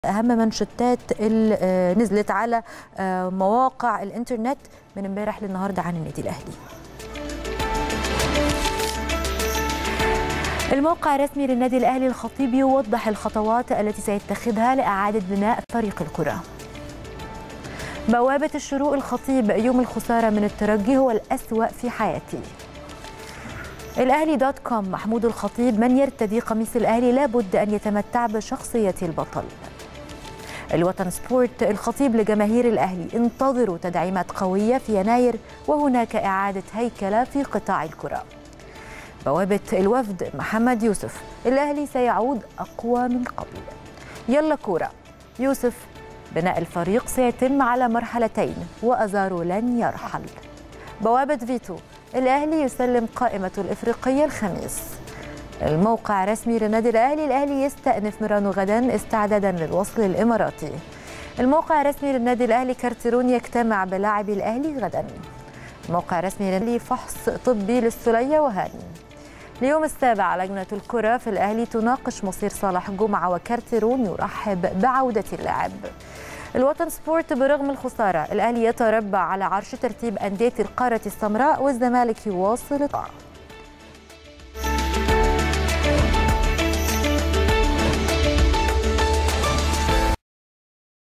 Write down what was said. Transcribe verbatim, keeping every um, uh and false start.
أهم منشطات اللي نزلت على مواقع الإنترنت من امبارح للنهارده عن النادي الأهلي. الموقع الرسمي للنادي الأهلي الخطيب يوضح الخطوات التي سيتخذها لإعادة بناء فريق الكرة. بوابة الشروق الخطيب: يوم الخسارة من الترجي هو الأسوأ في حياتي. الأهلي دوت كوم: محمود الخطيب: من يرتدي قميص الأهلي لابد أن يتمتع بشخصية البطل. الوطن سبورت: الخطيب لجماهير الأهلي: انتظروا تدعيمات قوية في يناير وهناك إعادة هيكلة في قطاع الكرة. بوابة الوفد: محمد يوسف: الأهلي سيعود أقوى من قبل. يلا كورة: يوسف: بناء الفريق سيتم على مرحلتين وأزارو لن يرحل. بوابة فيتو: الأهلي يسلم قائمة الإفريقية الخميس. الموقع الرسمي للنادي الأهلي: الأهلي يستأنف ميرانو غدا استعدادا للوصل الإماراتي. الموقع الرسمي للنادي الأهلي: كارتيرون يجتمع بلاعبي الأهلي غدا. الموقع الرسمي للأهلي: فحص طبي للسلية وهاني. اليوم السابع: لجنة الكرة في الأهلي تناقش مصير صالح جمعة وكارتيرون يرحب بعودة اللاعب. الوطن سبورت: برغم الخسارة الأهلي يتربع على عرش ترتيب أندية القارة السمراء والزمالك يواصل الطاعة.